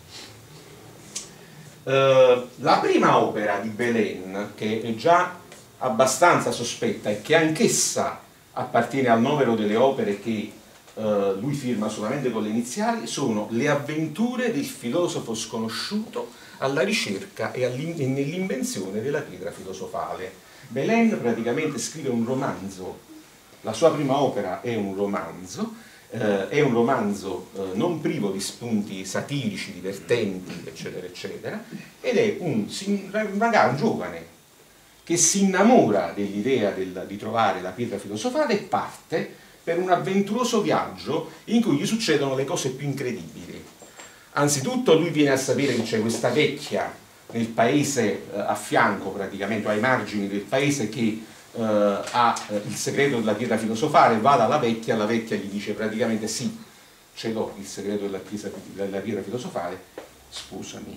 Uh, la prima opera di Belin, che è già abbastanza sospetta e che anch'essa appartiene al novero delle opere che uh, lui firma solamente con le iniziali, sono Le avventure del filosofo sconosciuto alla ricerca e, e nell'invenzione della pietra filosofale. Belin praticamente scrive un romanzo, la sua prima opera è un romanzo, Uh, è un romanzo uh, non privo di spunti satirici, divertenti, eccetera, eccetera, ed è un, un ragazzo, un giovane, che si innamora dell'idea del, di trovare la pietra filosofale e parte per un avventuroso viaggio in cui gli succedono le cose più incredibili. Anzitutto lui viene a sapere che c'è questa vecchia nel paese uh, a fianco, praticamente, ai margini del paese, che Uh, ha uh, il segreto della pietra filosofale, va dalla vecchia, la vecchia gli dice praticamente sì, ce l'ho il segreto della, chiesa, della pietra filosofale, scusami.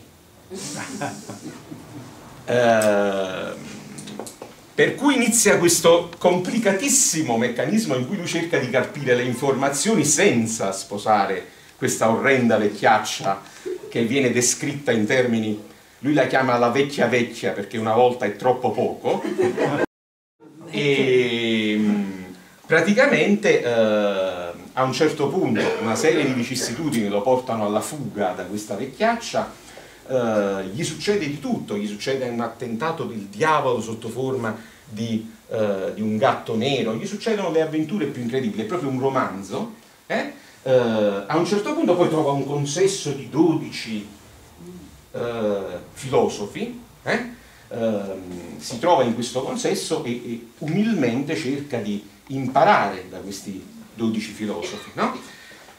uh, per cui inizia questo complicatissimo meccanismo in cui lui cerca di capire le informazioni senza sposare questa orrenda vecchiaccia che viene descritta in termini, lui la chiama la vecchia vecchia perché una volta è troppo poco. E praticamente eh, a un certo punto una serie di vicissitudini lo portano alla fuga da questa vecchiaccia, eh, gli succede di tutto, gli succede un attentato del diavolo sotto forma di, eh, di un gatto nero, gli succedono le avventure più incredibili, è proprio un romanzo. Eh? Eh, a un certo punto poi trova un consesso di dodici eh, filosofi, eh? Uh, si trova in questo consesso e, e umilmente cerca di imparare da questi dodici filosofi, no?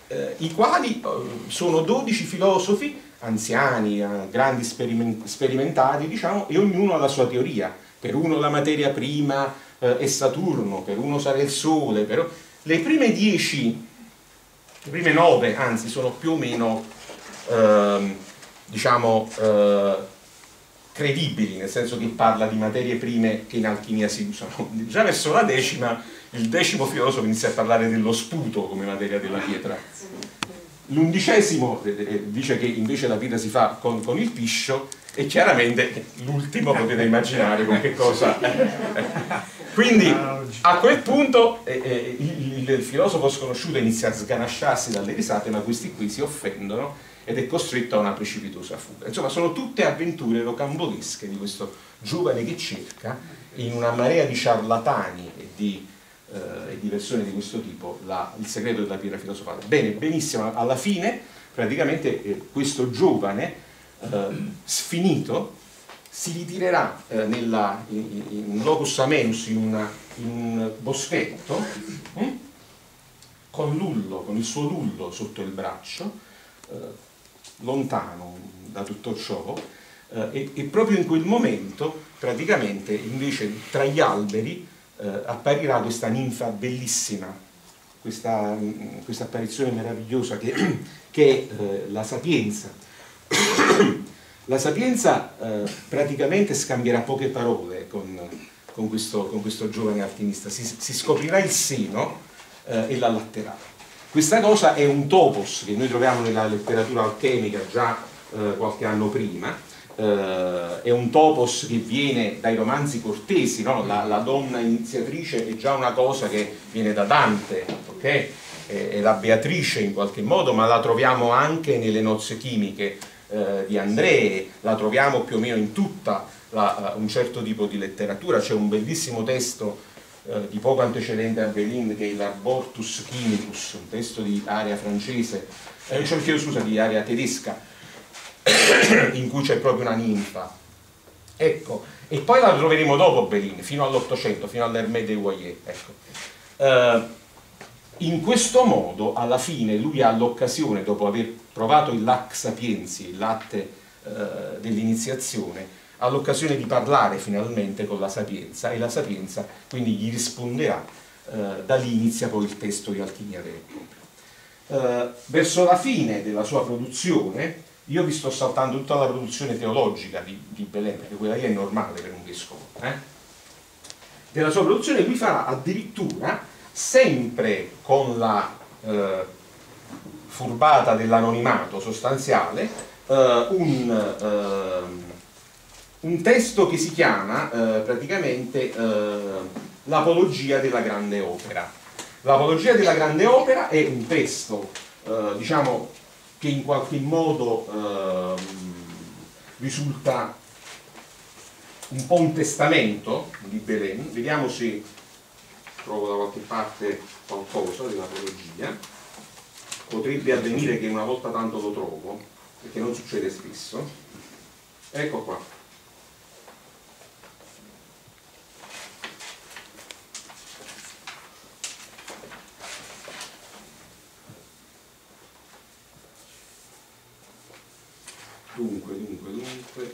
eh, i quali eh, sono dodici filosofi anziani, eh, grandi speriment sperimentati, diciamo, e ognuno ha la sua teoria. Per uno la materia prima eh, è Saturno, per uno sarà il Sole, però le prime dieci, le prime nove, anzi, sono più o meno, eh, diciamo, eh, credibili, nel senso che parla di materie prime che in alchimia si usano. Già verso la decima, il decimo filosofo inizia a parlare dello sputo come materia della pietra. L'undicesimo dice che invece la pietra si fa con, con il piscio, e chiaramente l'ultimo potete immaginare con che cosa. Quindi a quel punto eh, eh, il, il filosofo sconosciuto inizia a sganasciarsi dalle risate, ma questi qui si offendono ed è costretto a una precipitosa fuga. Insomma, sono tutte avventure rocambolesche di questo giovane che cerca, in una marea di ciarlatani e di, eh, e di persone di questo tipo, la, il segreto della pietra filosofale. Bene, benissimo, alla fine praticamente eh, questo giovane eh, sfinito si ritirerà eh, nella, in, in locus amenus, in, una, in un boschetto, hm? con l'ullo, con il suo lullo sotto il braccio, eh, lontano da tutto ciò, eh, e, e proprio in quel momento praticamente invece tra gli alberi eh, apparirà questa ninfa bellissima, questa, questa apparizione meravigliosa che, che è eh, la Sapienza. La Sapienza eh, praticamente scambierà poche parole con, con, questo, con questo giovane alchimista, si, si scoprirà il seno eh, e l'allatterà. Questa cosa è un topos che noi troviamo nella letteratura alchemica già eh, qualche anno prima, eh, è un topos che viene dai romanzi cortesi, no? la, la donna iniziatrice è già una cosa che viene da Dante, ok? È, è la Beatrice in qualche modo, ma la troviamo anche nelle nozze chimiche eh, di André, la troviamo più o meno in tutta la, un certo tipo di letteratura. C'è un bellissimo testo eh, di poco antecedente a Belin che è l'Arbortus Chimicus, un testo di area francese, eh, cioè, scusa, di area tedesca, in cui c'è proprio una ninfa. Ecco, e poi la troveremo dopo Belin, fino all'Ottocento, fino all'Hermès de Royer. Ecco. Uh, in questo modo, alla fine, lui ha l'occasione, dopo aver provato il lac sapiensi, il latte uh, dell'iniziazione, ha l'occasione di parlare finalmente con la Sapienza, e la Sapienza quindi gli risponderà. Uh, da lì inizia poi il testo di alchimia vera e propria. Uh, verso la fine della sua produzione, io vi sto saltando tutta la produzione teologica di, di Belin, perché quella lì è normale per un vescovo. Eh? Della sua produzione lui farà addirittura, sempre con la eh, furbata dell'anonimato sostanziale, eh, un, eh, un testo che si chiama eh, praticamente eh, l'Apologia della Grande Opera. L'Apologia della Grande Opera è un testo, eh, diciamo, che in qualche modo eh, risulta un po' un testamento di Belin. Vediamo se trovo da qualche parte qualcosa dell'Apologia. Potrebbe avvenire che una volta tanto lo trovo, perché non succede spesso. Ecco qua. Dunque, dunque, dunque,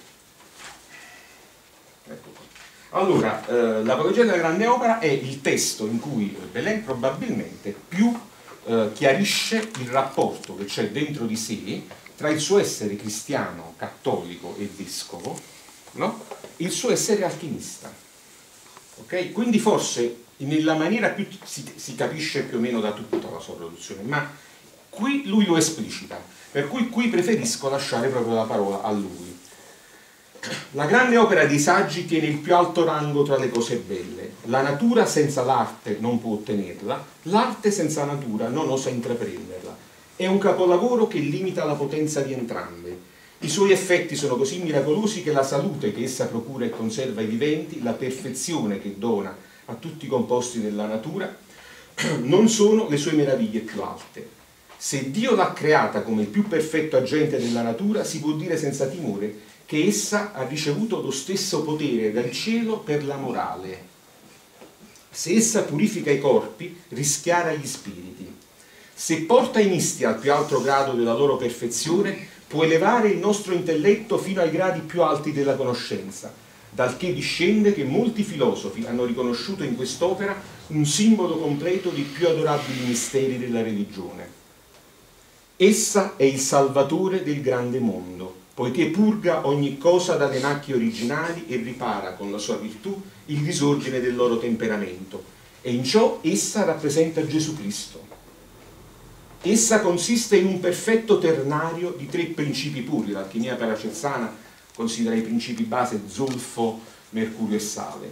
ecco qua. Allora, eh, l'Apologia della Grande Opera è il testo in cui Belin probabilmente più eh, chiarisce il rapporto che c'è dentro di sé tra il suo essere cristiano, cattolico e vescovo, no? E il suo essere alchimista. Ok? Quindi forse nella maniera più si, si capisce più o meno da tutta la sua produzione, ma qui lui lo esplicita. Per cui qui preferisco lasciare proprio la parola a lui. La grande opera dei saggi tiene il più alto rango tra le cose belle. La natura senza l'arte non può ottenerla, l'arte senza natura non osa intraprenderla. È un capolavoro che limita la potenza di entrambe. I suoi effetti sono così miracolosi che la salute che essa procura e conserva ai viventi, la perfezione che dona a tutti i composti della natura, non sono le sue meraviglie più alte. Se Dio l'ha creata come il più perfetto agente della natura, si può dire senza timore che essa ha ricevuto lo stesso potere dal cielo per la morale. Se essa purifica i corpi, rischiara gli spiriti. se porta i misti al più alto grado della loro perfezione, può elevare il nostro intelletto fino ai gradi più alti della conoscenza, dal che discende che molti filosofi hanno riconosciuto in quest'opera un simbolo completo dei più adorabili misteri della religione. Essa è il salvatore del grande mondo, poiché purga ogni cosa dalle macchie originali e ripara con la sua virtù il disordine del loro temperamento, e in ciò essa rappresenta Gesù Cristo. Essa consiste in un perfetto ternario di tre principi puri. L'alchimia paracelsana considera i principi base zolfo, mercurio e sale.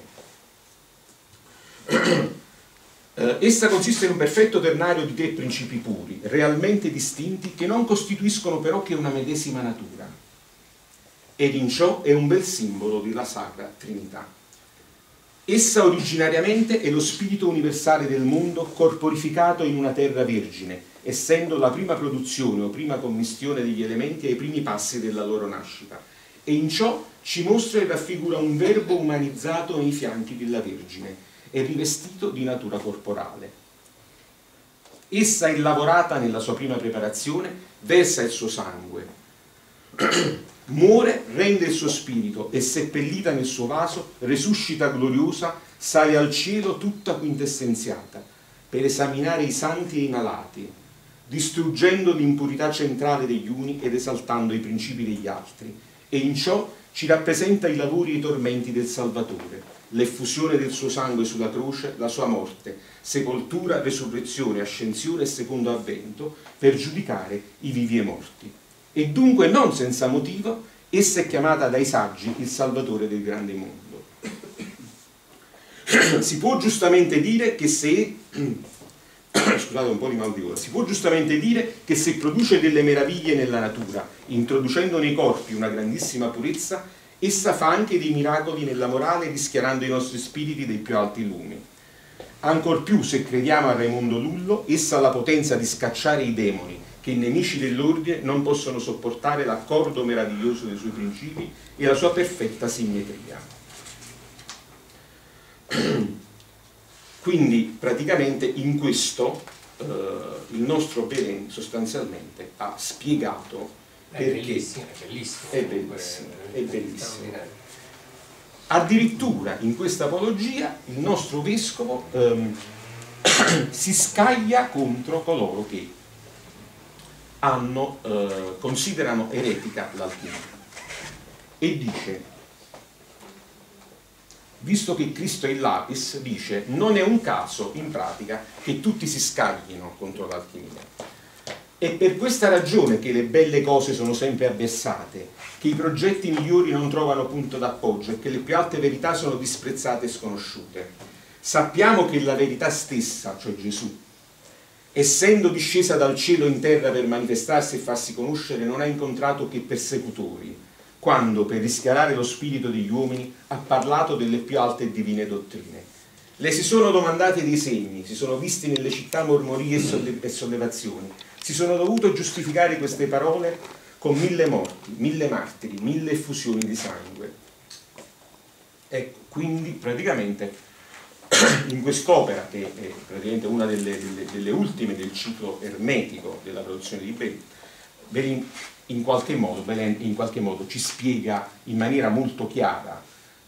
Eh, essa consiste in un perfetto ternario di tre principi puri, realmente distinti, che non costituiscono però che una medesima natura. Ed in ciò è un bel simbolo della Sacra Trinità. Essa originariamente è lo spirito universale del mondo corporificato in una terra vergine, essendo la prima produzione o prima commistione degli elementi ai primi passi della loro nascita, e in ciò ci mostra e raffigura un verbo umanizzato nei fianchi della Vergine e rivestito di natura corporale. Essa è lavorata nella sua prima preparazione, versa il suo sangue, muore, rende il suo spirito e seppellita nel suo vaso, resuscita gloriosa, sale al cielo tutta quintessenziata, per esaminare i santi e i malati, distruggendo l'impurità centrale degli uni ed esaltando i principi degli altri, e in ciò ci rappresenta i lavori e i tormenti del Salvatore, l'effusione del suo sangue sulla croce, la sua morte, sepoltura, resurrezione, ascensione e secondo avvento, per giudicare i vivi e morti. E dunque non senza motivo essa è chiamata dai saggi il Salvatore del grande mondo. Si può giustamente dire che se scusate un po' di mal di gola, si può giustamente dire che se produce delle meraviglie nella natura, introducendo nei corpi una grandissima purezza, essa fa anche dei miracoli nella morale, rischiarando i nostri spiriti dei più alti lumi. Ancor più, se crediamo a Raimondo Lullo, essa ha la potenza di scacciare i demoni, che i nemici dell'ordine non possono sopportare l'accordo meraviglioso dei suoi principi e la sua perfetta simmetria. Quindi praticamente in questo eh, il nostro Belen sostanzialmente ha spiegato è perché bellissimo, è bellissimo, è bellissimo, è bellissimo. straordinario. Addirittura in questa apologia il nostro vescovo ehm, si scaglia contro coloro che hanno, eh, considerano eretica l'alchimia e dice: visto che Cristo è il lapis, dice, non è un caso in pratica che tutti si scaglino contro l'alchimia. È per questa ragione che le belle cose sono sempre avversate, che i progetti migliori non trovano punto d'appoggio e che le più alte verità sono disprezzate e sconosciute. Sappiamo che la verità stessa, cioè Gesù, essendo discesa dal cielo in terra per manifestarsi e farsi conoscere, non ha incontrato che persecutori, quando, per rischiarare lo spirito degli uomini, ha parlato delle più alte e divine dottrine. Le si sono domandate dei segni, si sono visti nelle città mormorie e sollevazioni, si sono dovute giustificare queste parole con mille morti, mille martiri, mille effusioni di sangue. Ecco, quindi praticamente in quest'opera, che è praticamente una delle, delle, delle ultime del ciclo ermetico della produzione di Belen, Belen in qualche modo, Belen in qualche modo ci spiega in maniera molto chiara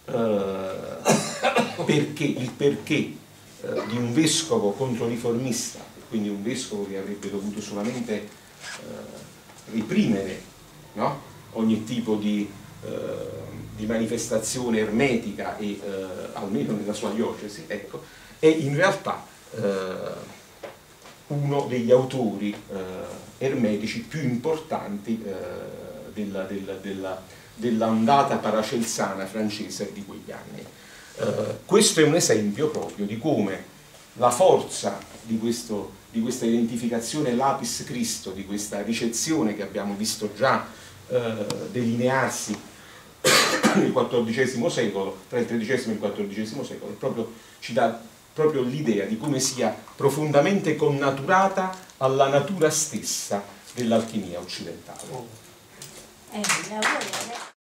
eh, perché, il perché eh, di un vescovo controriformista, quindi un vescovo che avrebbe dovuto solamente eh, reprimere, no? ogni tipo di, eh, di manifestazione ermetica, e, eh, almeno nella sua diocesi, ecco, è in realtà eh, uno degli autori eh, ermetici più importanti eh, della, della, della, dell'ondata paracelsana francese di quegli anni. Eh, questo è un esempio proprio di come la forza di, questo, di questa identificazione lapis Christo, di questa ricezione che abbiamo visto già eh, delinearsi nel quattordicesimo secolo, tra il tredicesimo e il quattordicesimo secolo, proprio, ci dà proprio l'idea di come sia profondamente connaturata alla natura stessa dell'alchimia occidentale. Eh, lavoro,